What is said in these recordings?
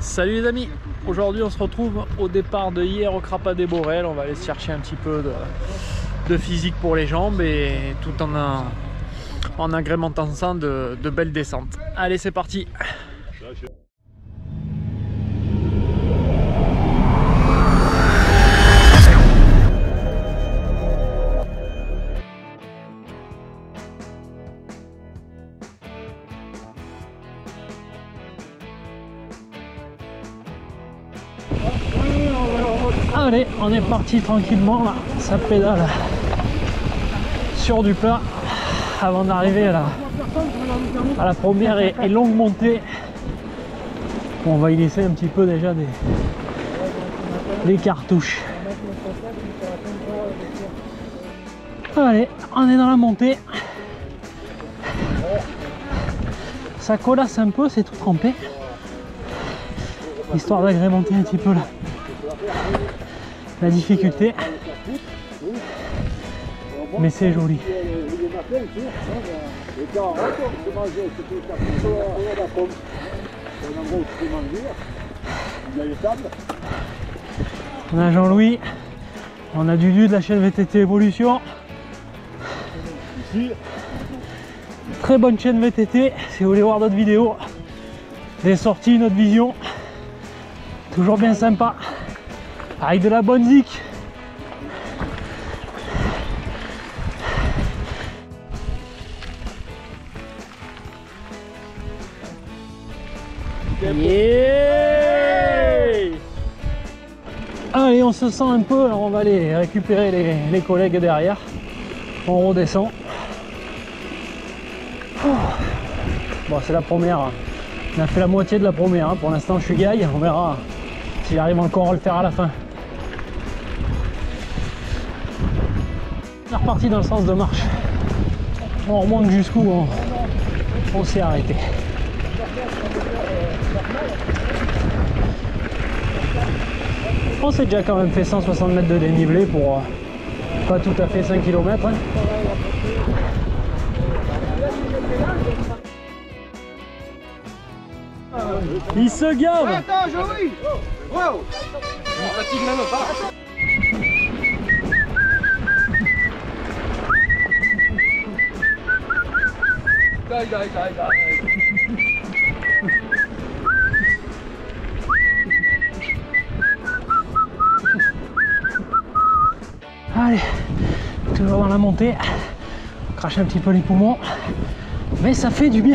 Salut les amis, aujourd'hui on se retrouve au départ de hier au Crapat des Borel. On va aller chercher un petit peu de physique pour les jambes et tout en agrémentant ça de belles descentes. Allez, c'est parti. Allez, on est parti tranquillement là, ça pédale sur du plat avant d'arriver à la première et longue montée. Bon, on va y laisser un petit peu déjà des cartouches. Allez, on est dans la montée. Ça colasse un peu, c'est tout trempé. Histoire d'agrémenter un petit peu la difficulté, mais c'est joli. On a Jean-Louis, on a Dudu de la chaîne VTT Evolution. Très bonne chaîne VTT, si vous voulez voir d'autres vidéos, des sorties, notre vision, toujours bien sympa. Avec de la bonne zik. Yeah. Allez, on se sent un peu, alors on va aller récupérer les collègues derrière. On redescend. Bon, c'est la première. On a fait la moitié de la première. Pour l'instant, je suis gaille. On verra si j'arrive encore à le faire à la fin. On est reparti dans le sens de marche. On remonte jusqu'où on s'est arrêté. On s'est déjà quand même fait 160 mètres de dénivelé pour pas tout à fait 5 km. Hein. Il se gave. Attends, Joey. Wow. On fatigue même pas. Allez, toujours dans la montée, on crache un petit peu les poumons, mais ça fait du bien.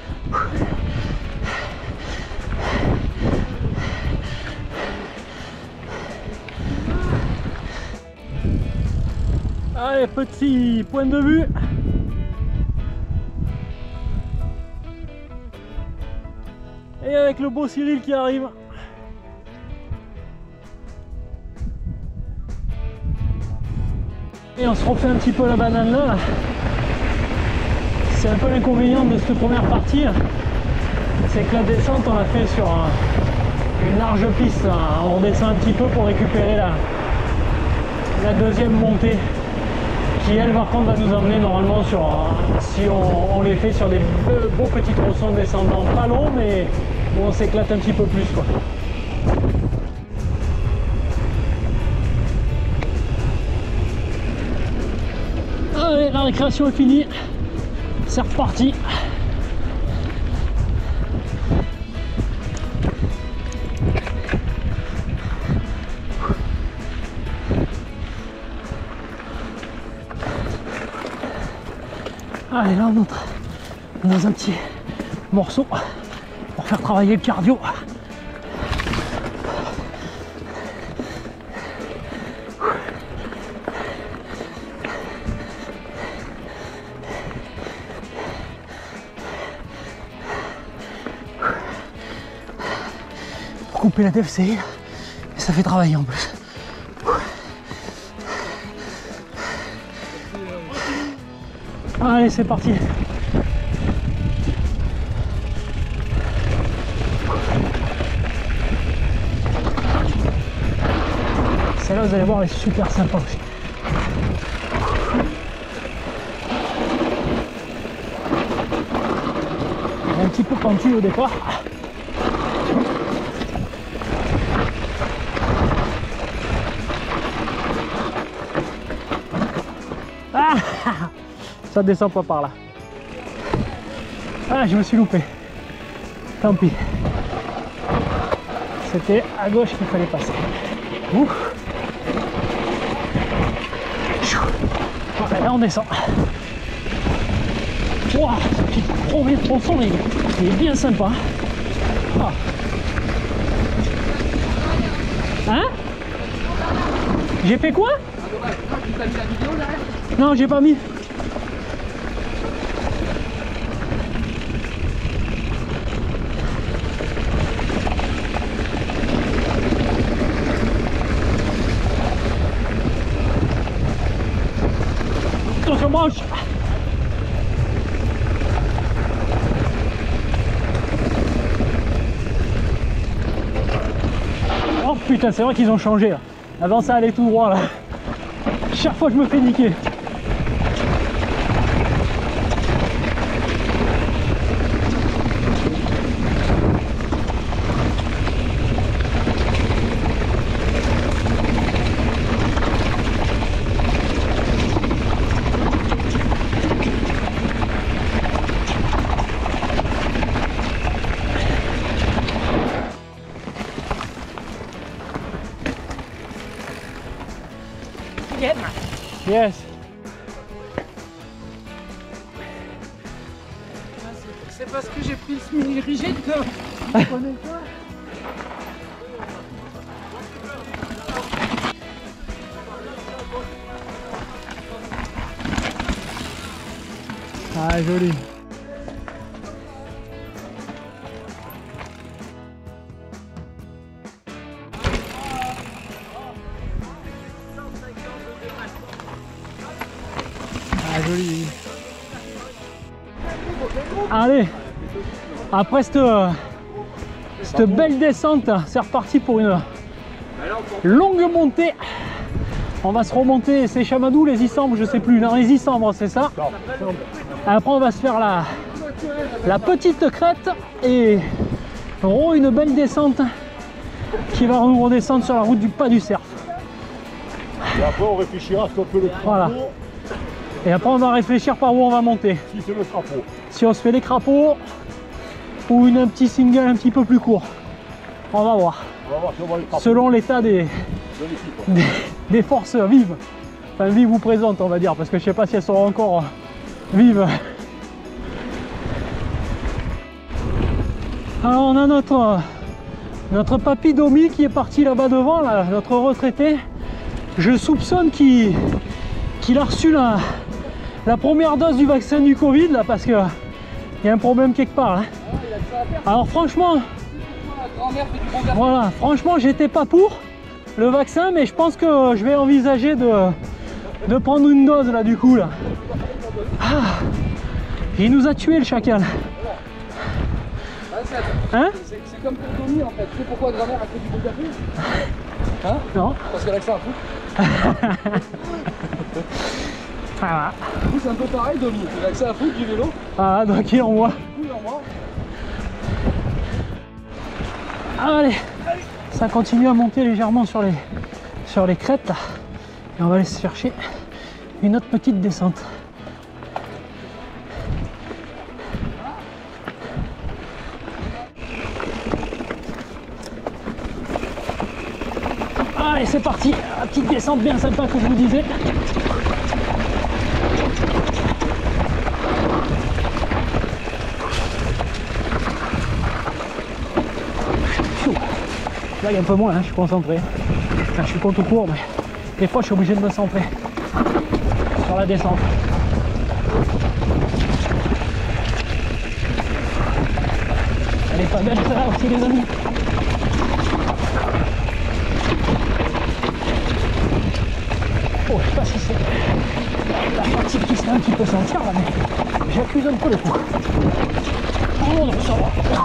Allez, petit point de vue. Et avec le beau Cyril qui arrive. Et on se refait un petit peu la banane là. C'est un peu l'inconvénient de cette première partie. C'est que la descente on l'a fait sur une large piste. On redescend un petit peu pour récupérer la deuxième montée. Qui elle par contre va nous emmener normalement sur, si on les fait sur des beaux petits tronçons descendants, pas longs mais où on s'éclate un petit peu plus quoi. Allez, la récréation est finie, c'est reparti. Allez, là on entre dans un petit morceau pour faire travailler le cardio. Pour couper la DFCI, et ça fait travailler en plus. Allez, c'est parti. Celle-là, vous allez voir, elle est super sympa aussi. Elle est un petit peu pentue au départ. ça descend pas par là. Ah, je me suis loupé. Tant pis. C'était à gauche qu'il fallait passer. Ouf. Voilà, là on descend. Wow, ce petit premier tronçon, il est bien sympa. Ah. Hein? J'ai fait quoi? Non, j'ai pas mis. Attention, branche. Oh putain, c'est vrai qu'ils ont changé là. Avant ça allait tout droit là. Chaque fois je me fais niquer. Yes. C'est parce que j'ai pris le semi-rigide que je connais pas. Ah, joli. Ah, joli. Allez, après cette belle descente, c'est reparti pour une longue montée. On va se remonter, c'est Chamadou, les Issambres, je sais plus, non, les Issambres, c'est ça. Après on va se faire la petite crête et une belle descente qui va nous redescendre sur la route du pas du Cerf. Et après on réfléchira à ce qu'on peut le crapaud. Voilà. Et après on va réfléchir par où on va monter. Si c'est le crapaud. Si on se fait les crapauds ou un petit single un petit peu plus court. On va voir. On va voir si on va les crapauds. Selon l'état De l'équipe. des forces vives. Enfin vives ou présentes on va dire, parce que je sais pas si elles sont encore vives. Alors on a notre papy Domi qui est parti là-bas devant, là, notre retraité. Je soupçonne qu'il a reçu la première dose du vaccin du Covid là, parce que il y a un problème quelque part là. Alors franchement, voilà, franchement j'étais pas pour le vaccin, mais je pense que je vais envisager de prendre une dose là du coup là. Ah, il nous a tué le chacal. Hein? C'est comme pour Tommy en fait. Tu sais pourquoi grand-mère a fait du bon café? Hein? Non. Parce qu'elle a que ça à foutre. Voilà. Du coup c'est un peu pareil Tommy. Il a que ça à foutre du vélo. Ah, donc il envoie. Allez, ça continue à monter légèrement sur les crêtes là. Et on va aller se chercher une autre petite descente. Allez, c'est parti, la petite descente bien sympa que je vous disais. Là il y a un peu moins, hein, je suis concentré. Enfin, je suis contre court, mais des fois je suis obligé de me centrer sur la descente. Elle est pas belle ça aussi les amis. Oh, je sais pas si c'est la fatigue qui se fait un petit peu sentir là, mais j'accuse un peu le coup. Oh non, ça va.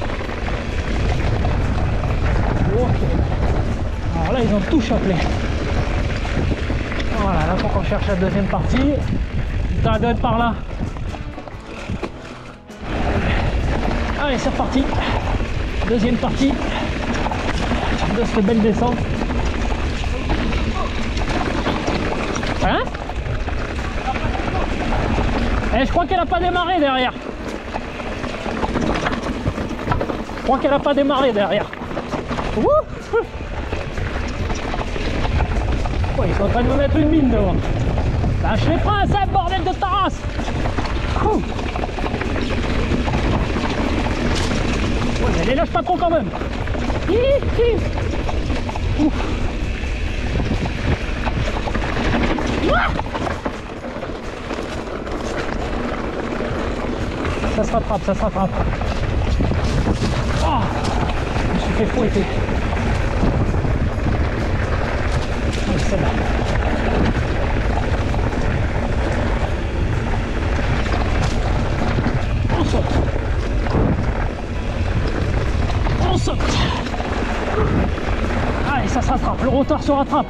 Ok. Alors là ils ont tout chapelé. Voilà, là faut qu'on cherche la deuxième partie. Ça doit être par là. Allez, c'est reparti. Deuxième partie de cette belle descente. Hein? Eh, je crois qu'elle a pas démarré derrière. Je crois qu'elle a pas démarré derrière. Ouh. Oh, ils sont en train de me mettre une mine devant. Lâche les freins, ça, bordel de ta race. Ouh. Ouais, mais les lâche pas trop quand même. Ouf. Ça se rattrape, ça se rattrape. Oh, je me suis fait fouetter. Oh, celle-là. On saute. On saute. Allez, ça se rattrape, le rotor se rattrape.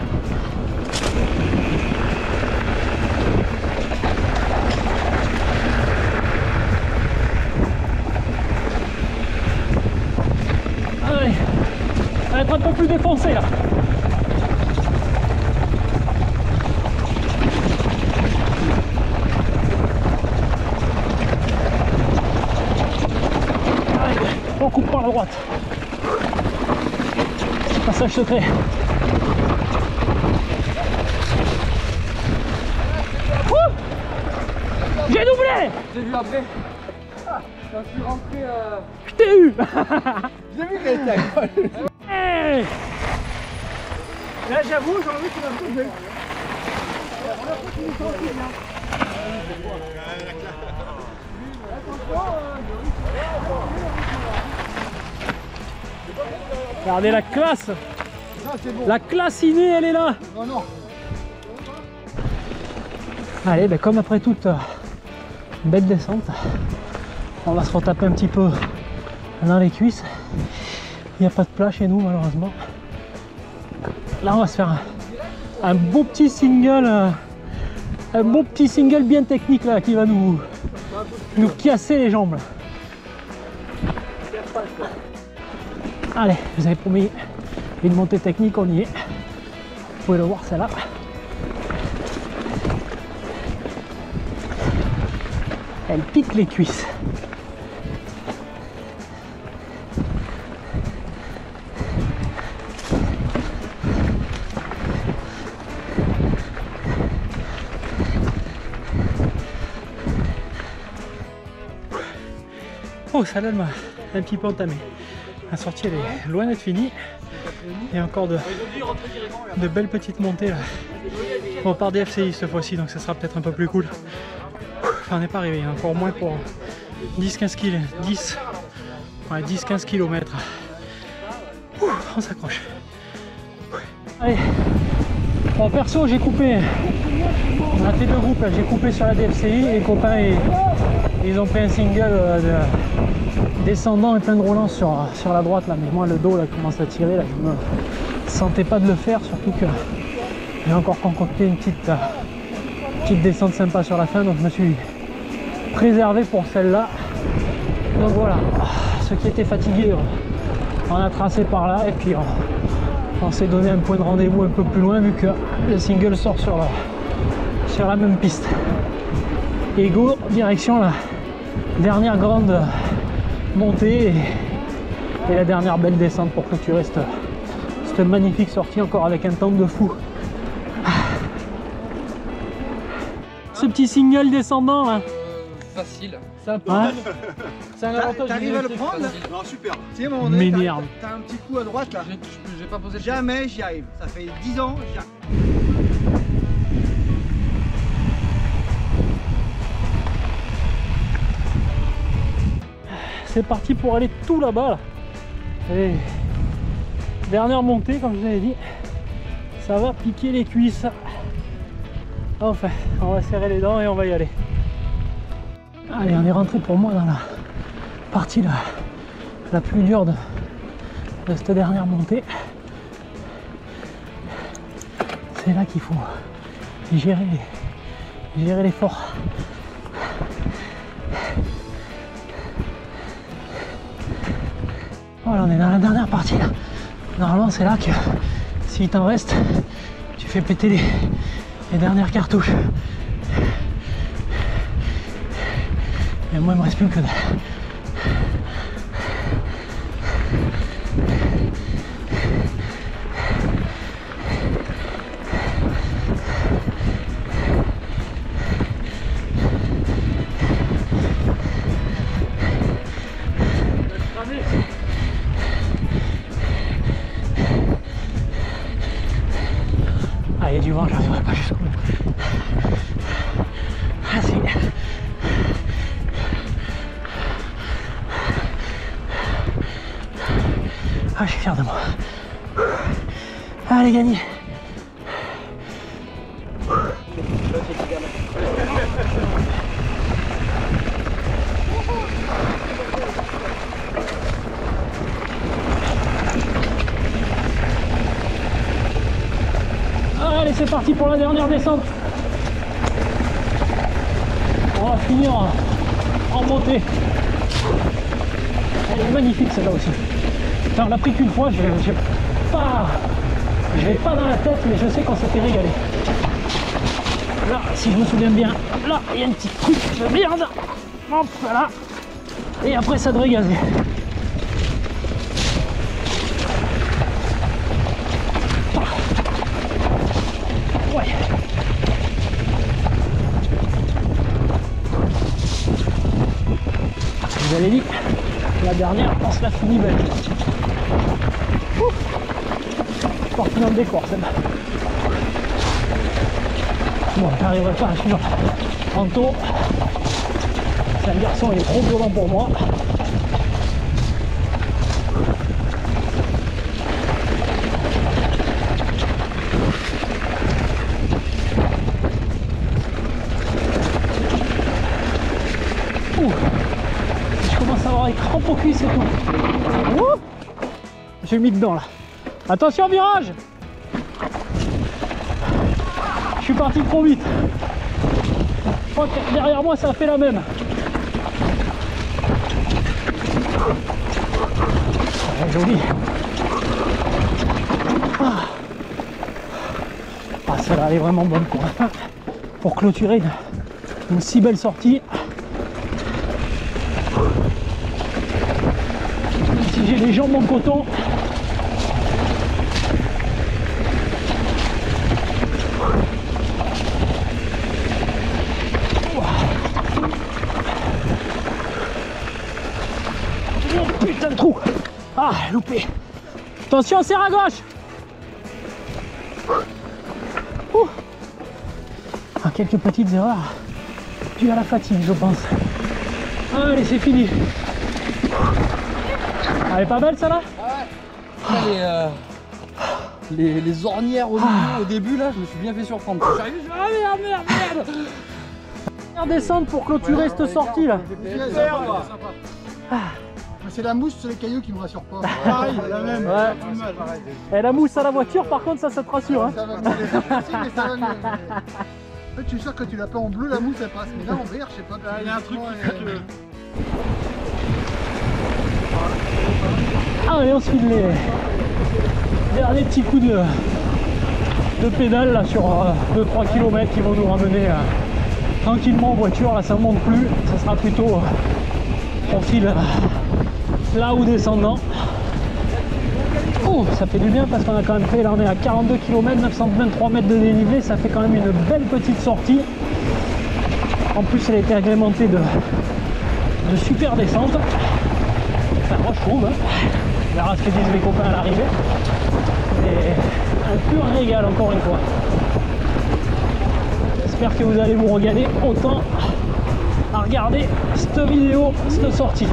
Allez, ça va être un peu plus défoncé là. Allez, on coupe par la droite. Passage secret. J'ai doublé. J'ai vu après. Quand je suis rentré. Je t'ai eu. J'ai vu qu'elle était incroyable. Hey. Là, j'avoue, j'ai envie qu'il va me tomber. Regardez la classe. Ça, c'est bon. La classe innée, elle est là. Non, non. Allez, ben comme après toute belle descente, on va se retaper un petit peu dans les cuisses. Il n'y a pas de plat chez nous malheureusement. Là on va se faire un beau petit single, bien technique là qui va nous casser les jambes. Allez, vous avez promis une montée technique, on y est. Vous pouvez le voir celle-là. Elle pique les cuisses. Oh, celle-là m'a un petit peu entamé. La sortie elle est loin d'être finie. Il y a encore de belles petites montées là. On part des FCI cette fois-ci, donc ça sera peut-être un peu plus cool. Enfin, on n'est pas arrivé, encore moins pour 10-15 km. 10-15 km. On s'accroche. Allez. Bon, perso, j'ai coupé. On a fait deux groupes là. J'ai coupé sur la DFCI. Les copains, ils ont fait un single descendant et plein de roulants sur la droite là. Mais moi, le dos là commence à tirer. Là, je me sentais pas de le faire, surtout que j'ai encore concocté une petite descente sympa sur la fin. Donc, je me suis préservé pour celle-là. Donc voilà. Ceux qui étaient fatigués, on a tracé par là et puis on s'est donné un point de rendez-vous un peu plus loin vu que le single sort sur la même piste. Et go, direction la dernière grande montée et la dernière belle descente pour clôturer cette magnifique sortie, encore avec un temps de fou. Ce petit single descendant là. Facile. Ouais. C'est un avantage. T'arrives à le prendre là? Non, super. Tu sais, à un moment donné, M'énerve. t'as un petit coup à droite là. J'ai pas posé le pied. Jamais j'y arrive. Ça fait 10 ans, j'y arrive. C'est parti pour aller tout là-bas là. Allez. Dernière montée comme je vous avais dit. Ça va piquer les cuisses. Enfin, on va serrer les dents et on va y aller. Allez, on est rentré pour moi dans la partie la plus dure de cette dernière montée. C'est là qu'il faut gérer l'effort. Voilà, on est dans la dernière partie là. Normalement c'est là que s'il t'en reste, tu fais péter les dernières cartouches. Et moi il me reste plus que dalle. Ah, il y a du vent, j'arriverai pas jusqu'au bout. Ah si. Ah, je suis fier de moi. Allez, gagné. Allez, c'est parti pour la dernière descente. On va finir en montée. Elle est magnifique celle-là aussi. Enfin, on l'a pris qu'une fois, je vais pas dans la tête, mais je sais qu'on s'était régalé. Là, si je me souviens bien, là, il y a un petit truc de merde. Hop, voilà. Et après, ça devrait gazer. Ouais. Je vous avais dit, la dernière, on se la finit belle. Parti dans le décor celle-là. Bon, j'arriverai pas à suivre Anto. C'est un garçon, il est trop violent pour moi. Je commence à avoir les crampes aux cuisses et tout. J'ai mis dedans là. Attention virage. Je suis parti trop vite. Je crois que derrière moi ça a fait la même. Ouais, joli. Ah, celle-là elle est vraiment bonne pour clôturer une si belle sortie. Si j'ai les jambes en coton. Oh putain de trou. Ah, loupé. Attention, serre à gauche. Ah, quelques petites erreurs dues à la fatigue, je pense. Allez, c'est fini. Elle est pas belle celle-là? Ouais. Les ornières au début là, je me suis bien fait surprendre. J'arrive, ah merde. Dernière descente pour clôturer cette sortie là. C'est la mousse sur les cailloux qui me rassure pas. Pareil, la même. Ouais. Et la mousse à la voiture, par contre, ça te rassure. Hein. Ça va mieux. Mais ça va mieux. En fait, je suis sûr que quand tu l'as pas en bleu, la mousse elle passe. Mais là en vert, je sais pas. Il y a un truc qui fait que. Allez, on se file les derniers petits coups de pédale là sur 2-3 km qui vont nous ramener tranquillement en voiture. Là, ça monte plus, ça sera plutôt profil là ou descendant. Oh, ça fait du bien parce qu'on a quand même fait, là on est à 42 km, 923 mètres de dénivelé, ça fait quand même une belle petite sortie. En plus, elle a été agrémentée de super descentes. Enfin, moi je trouve, hein. On verra ce que disent les copains à l'arrivée. Et un pur régal encore une fois. J'espère que vous allez vous regarder autant à regarder cette vidéo, cette sortie.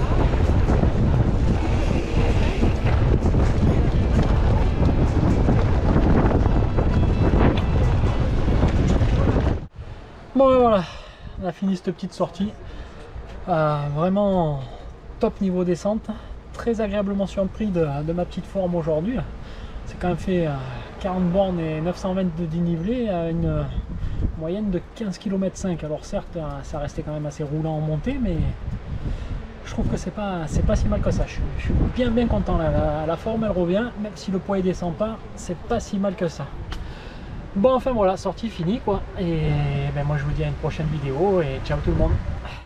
Bon et voilà, on a fini cette petite sortie. Vraiment top niveau descente, très agréablement surpris de ma petite forme aujourd'hui. C'est quand même fait 40 bornes et 900 mètres de dénivelé à une moyenne de 15 km/h. Alors certes, ça restait quand même assez roulant en montée, mais je trouve que c'est pas si mal que ça. Je suis bien content. La forme elle revient, même si le poids ne descend pas, c'est pas si mal que ça. Bon, enfin voilà, sortie finie quoi. Et ben moi je vous dis à une prochaine vidéo et ciao tout le monde.